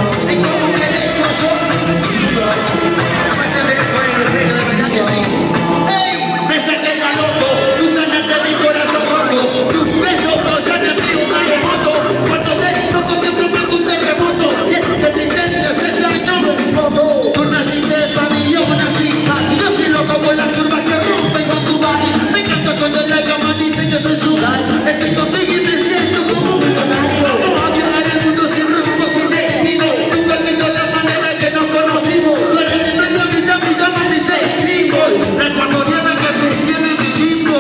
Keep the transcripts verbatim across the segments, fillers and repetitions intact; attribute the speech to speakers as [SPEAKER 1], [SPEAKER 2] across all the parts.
[SPEAKER 1] Estoy contigo y me siento como un millonario. Vamos a viajar el mundo sin rumbo, sin destino. Nunca olvido la manera que nos conocimos. Tú eres de nuestra vida, mi dama, mi sex symbol. La ecuatoriana que te tiene mi limbo.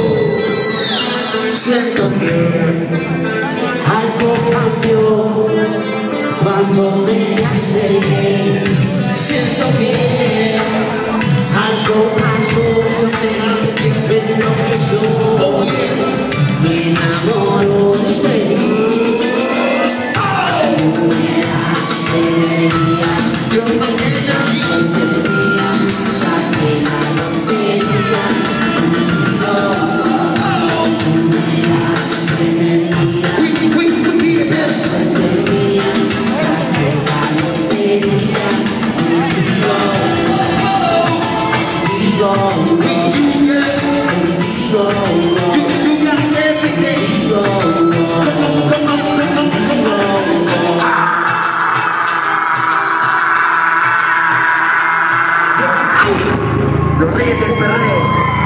[SPEAKER 1] Siento que algo cambió cuando me acerqué. Siento que algo pasó, something que me enloqueció. Oh yeah. Me enamoro de ser tú. Oh. Tú me das energía. Yo me energía. Energía. Saqué la lotería. Oh. Oh. Tú me das energía. We, we, we need this. Energía. Saqué la lotería. Oh. Oh. Digo, we do get. Digo. Los reyes del perreo.